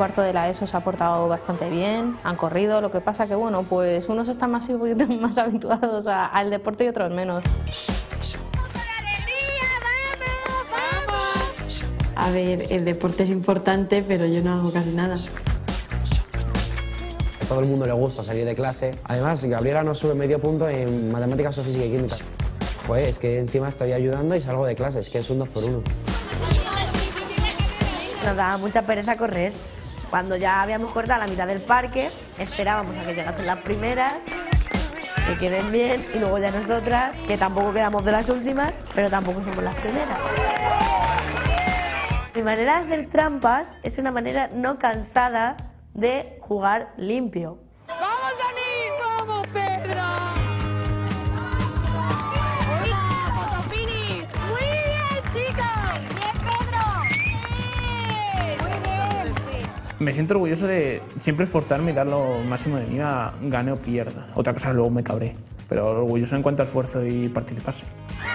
cuarto de la ESO se ha portado bastante bien, han corrido, lo que pasa que bueno, pues unos están más, un poquito más habituados al deporte y otros menos. A ver, el deporte es importante, pero yo no hago casi nada. A todo el mundo le gusta salir de clase. Además, Gabriela nos sube medio punto en matemáticas o física y química. Joder, es que encima estoy ayudando y salgo de clase, es que es un 2 por 1. Nos daba mucha pereza correr. Cuando ya habíamos cortado la mitad del parque, esperábamos a que llegasen las primeras, que queden bien, y luego ya nosotras, que tampoco quedamos de las últimas, pero tampoco somos las primeras. Mi manera de hacer trampas es una manera no cansada de jugar limpio. ¡Vamos, Dani! ¡Vamos, Pedro! ¡Fotofinis! ¡Muy bien, chicos! ¡Bien, Pedro! ¡Muy bien! Me siento orgulloso de siempre esforzarme y dar lo máximo de mí, gane o pierda. Otra cosa luego me cabré, pero orgulloso en cuanto al esfuerzo y participarse.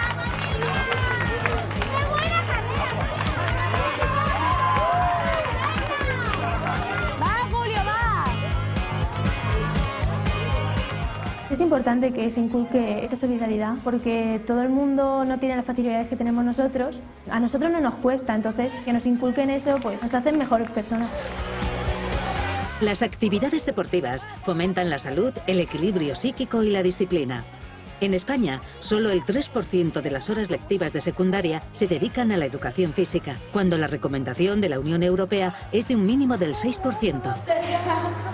Es importante que se inculque esa solidaridad porque todo el mundo no tiene las facilidades que tenemos nosotros. A nosotros no nos cuesta, entonces que nos inculquen eso pues nos hacen mejores personas. Las actividades deportivas fomentan la salud, el equilibrio psíquico y la disciplina. En España, solo el 3% de las horas lectivas de secundaria se dedican a la educación física, cuando la recomendación de la Unión Europea es de un mínimo del 6%.